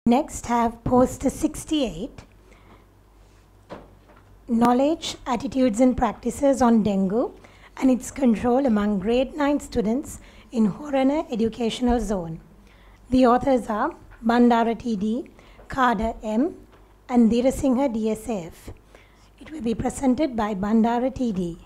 Next have poster 68, Knowledge, Attitudes and Practices on Dengue and its Control among Grade 9 students in Horana Educational Zone. The authors are Bandara TD, Kader M, and Dhirasinghe DSAF. It will be presented by Bandara TD.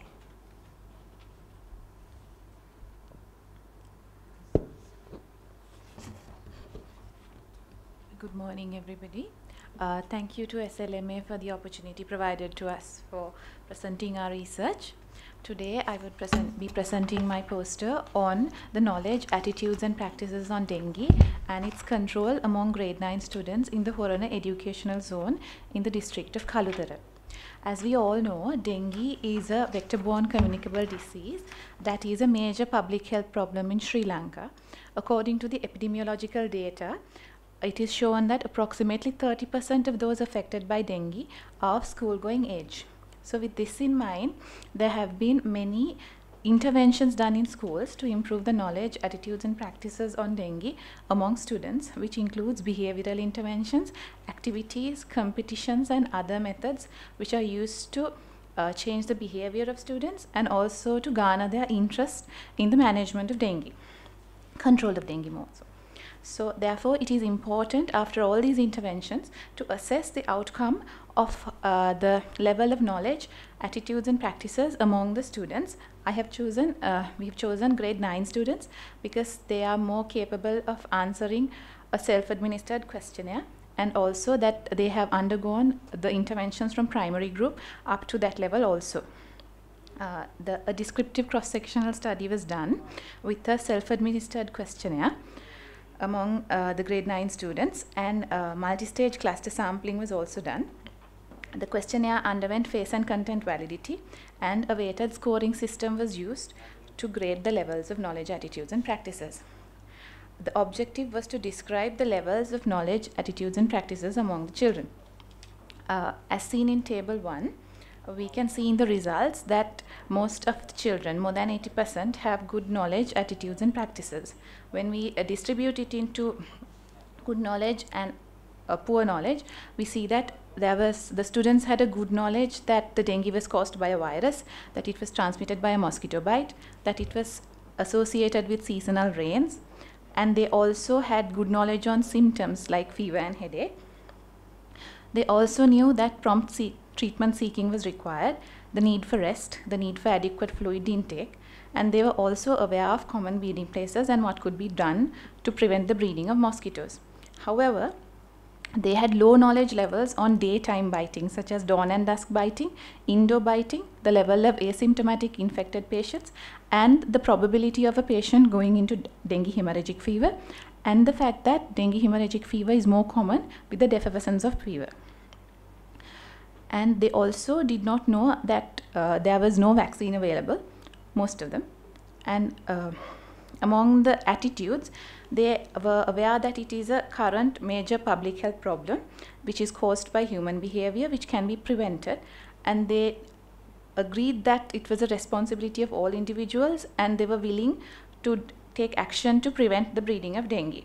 Good morning, everybody. Thank you to SLMA for the opportunity provided to us for presenting our research. Today, I would be presenting my poster on the knowledge, attitudes, and practices on dengue and its control among grade 9 students in the Horana Educational Zone in the district of Kalutara. As we all know, dengue is a vector-borne communicable disease that is a major public health problem in Sri Lanka. According to the epidemiological data, it is shown that approximately 30% of those affected by dengue are of school-going age. So with this in mind, there have been many interventions done in schools to improve the knowledge, attitudes and practices on dengue among students, which includes behavioral interventions, activities, competitions and other methods which are used to change the behavior of students and also to garner their interest in the management of dengue, control of dengue more so. So therefore, it is important after all these interventions to assess the outcome of the level of knowledge, attitudes and practices among the students. We have chosen grade 9 students because they are more capable of answering a self-administered questionnaire, and also that they have undergone the interventions from primary group up to that level also. A descriptive cross-sectional study was done with a self-administered questionnaire among the grade 9 students, and multi-stage cluster sampling was also done. The questionnaire underwent face and content validity, and a weighted scoring system was used to grade the levels of knowledge, attitudes and practices. The objective was to describe the levels of knowledge, attitudes and practices among the children. As seen in table 1, we can see in the results that most of the children, more than 80%, have good knowledge, attitudes and practices. When we distribute it into good knowledge and poor knowledge, we see that the students had a good knowledge that the dengue was caused by a virus, that it was transmitted by a mosquito bite, that it was associated with seasonal rains, and they also had good knowledge on symptoms like fever and headache. They also knew that prompt treatment seeking was required, the need for rest, the need for adequate fluid intake, and they were also aware of common breeding places and what could be done to prevent the breeding of mosquitoes. However, they had low knowledge levels on daytime biting, such as dawn and dusk biting, indoor biting, the level of asymptomatic infected patients, and the probability of a patient going into dengue hemorrhagic fever, and the fact that dengue hemorrhagic fever is more common with the defervescence of fever. And they also did not know that there was no vaccine available, most of them. And among the attitudes, they were aware that it is a current major public health problem which is caused by human behavior which can be prevented, and they agreed that it was a responsibility of all individuals and they were willing to take action to prevent the breeding of dengue.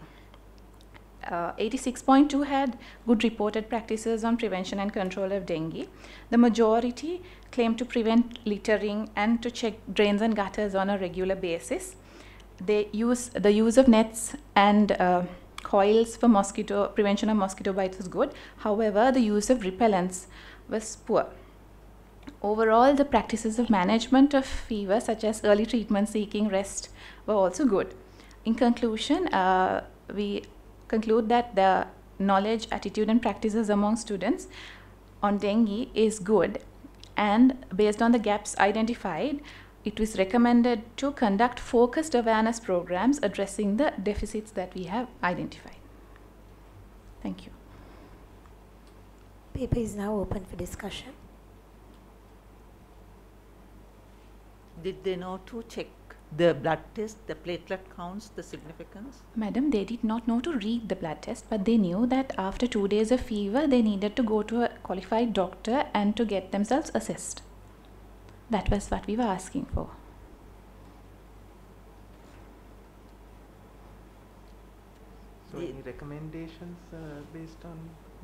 86.2 had good reported practices on prevention and control of dengue. The majority claimed to prevent littering and to check drains and gutters on a regular basis. The use of nets and coils for prevention of mosquito bites was good. However, the use of repellents was poor. Overall, the practices of management of fever, such as early treatment seeking, rest, were also good. In conclusion, we conclude that the knowledge, attitude and practices among students on dengue is good, and based on the gaps identified, it was recommended to conduct focused awareness programs addressing the deficits that we have identified. Thank you. Paper is now open for discussion. Did they know to check the blood test, the platelet counts, the significance? Madam, they did not know to read the blood test, but they knew that after 2 days of fever, they needed to go to a qualified doctor and to get themselves assessed. That was what we were asking for. So any recommendations based on?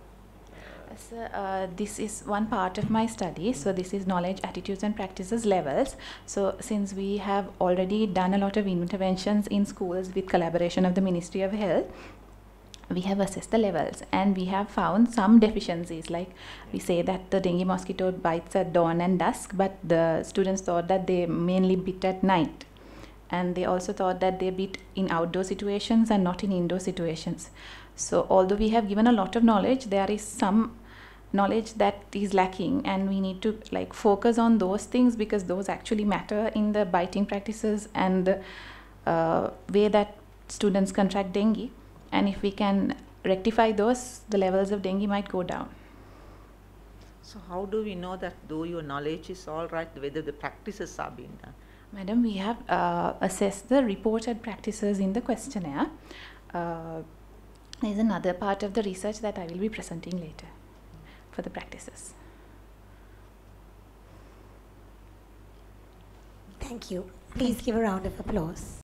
This is one part of my study. So this is knowledge, attitudes and practices levels. So since we have already done a lot of interventions in schools with collaboration of the Ministry of Health, we have assessed the levels and we have found some deficiencies. Like we say that the dengue mosquito bites at dawn and dusk, but the students thought that they mainly bit at night. And they also thought that they bit in outdoor situations and not in indoor situations. So although we have given a lot of knowledge, there is some knowledge that is lacking, and we need to like focus on those things because those actually matter in the biting practices and the way that students contract dengue. And if we can rectify those, the levels of dengue might go down. So how do we know that though your knowledge is all right, whether the practices are being done? Madam, we have assessed the reported practices in the questionnaire. There is another part of the research that I will be presenting later for the practices. Thank you. Please give a round of applause.